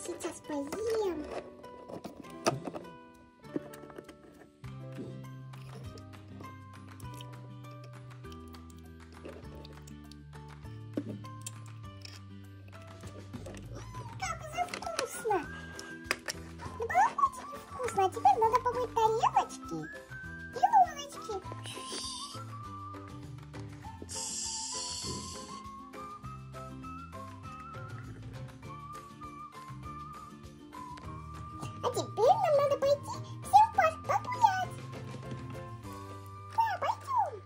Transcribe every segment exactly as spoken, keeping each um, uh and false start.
сейчас поем. Как же вкусно! Ну, было очень вкусно. А теперь надо помыть тарелочки и ложечки. А теперь нам надо пойти всем в парк погулять. Да, пойдем.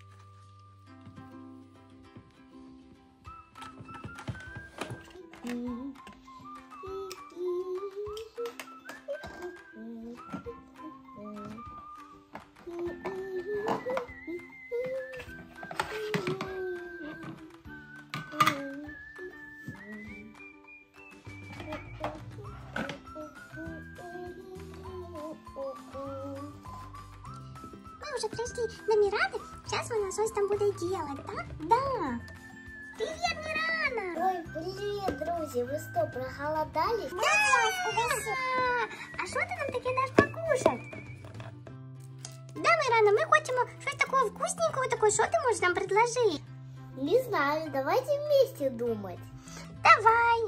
Мы уже пришли до Мираны. Сейчас она что-то там будет делать, да? Да. Привет, Мирана! Ой, привет, друзья! Ви що, проголодались? Да! А що ти нам таке даш покушать? Да, Мирана, ми хочемо щось такого вкусненького, такого, що ти можеш нам предложити? Не знаю, давайте вместе думать. Давай!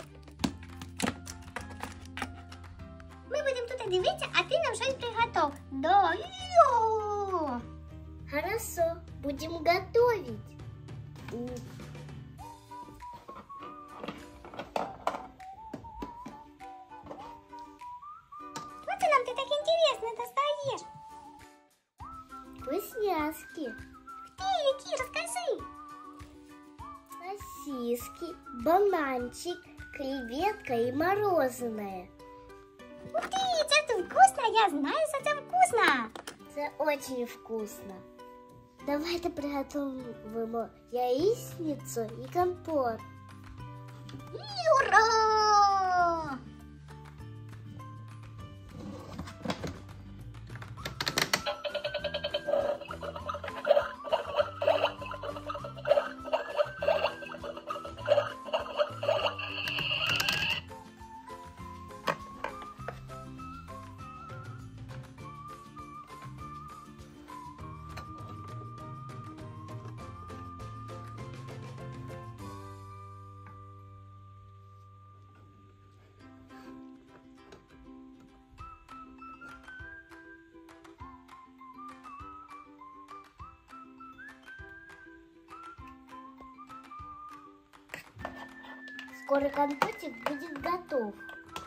Ми будемо тут дивитися, а ти нам щось приготов. Да, йо! Хорошо, будем готовить. Що ти нам ти так інтересно достаєш? Вкусняшки, Ти, які, розкажи. сосиски, бананчик, креветка и мороженое. Ух ти, це тут вкусно, я знаю, що це вкусно. Это очень вкусно. Давайте приготовим яичницу и компот. І ура! Скоро компотик будет готов.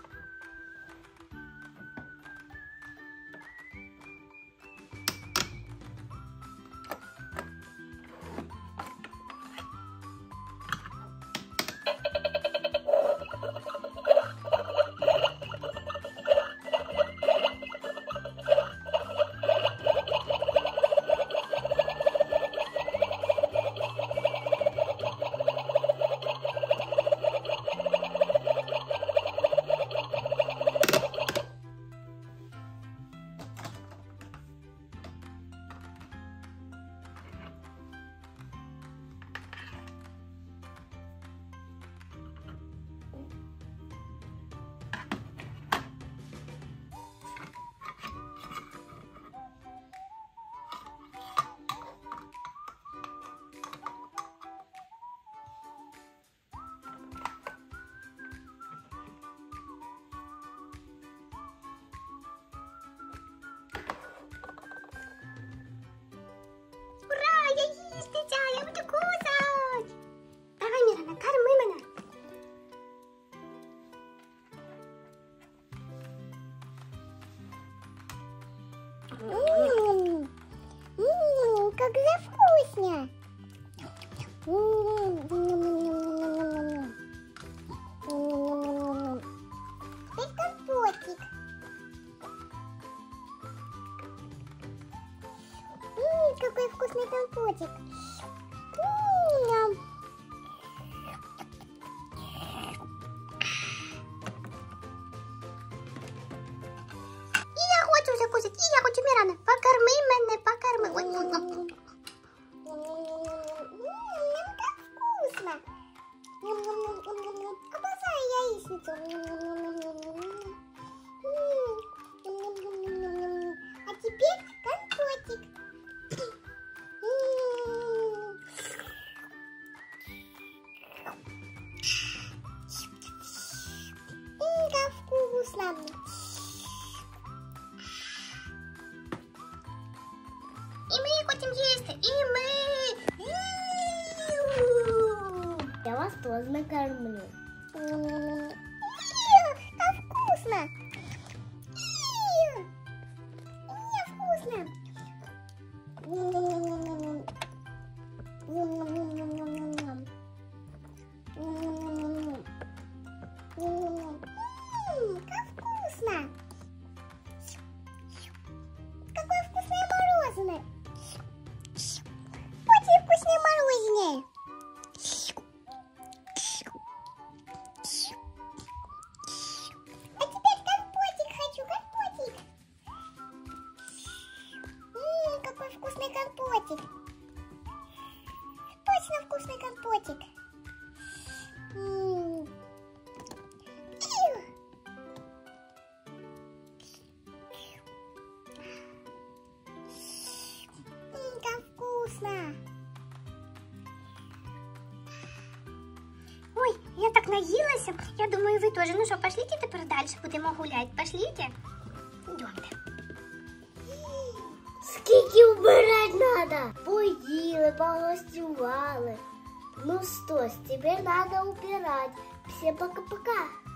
Ура, я їсти ця, я буду кусать. Давай, Мірана, корми мене. Ммм, ммм, как же вкусно. Это компотик. Ммм, какой вкусный компотик. М-м-м. І я хочу вже кусати, і я хочу, Мірана, покорми мене, покорми. Ой, ой, ой. Ммм, как вкусно. Обожаю яичницу. вас тоже накормлю. Как вкусно! Вкусно! Как вкусно! Какое вкусное мороженое! Очень вкусное мороженое! А теперь компотик хочу, компотик! Ммм, какой вкусный компотик! Точно вкусный компотик! Ммм. Как вкусно! Ой, я так наелась. Я думаю, вы тоже. Ну что, пошлите тепер дальше, будемо гулять. Пошлите? Идемте. Скільки убирать надо? Поїли, погостювали. Ну что ж, теперь надо убирать. Всем пока-пока.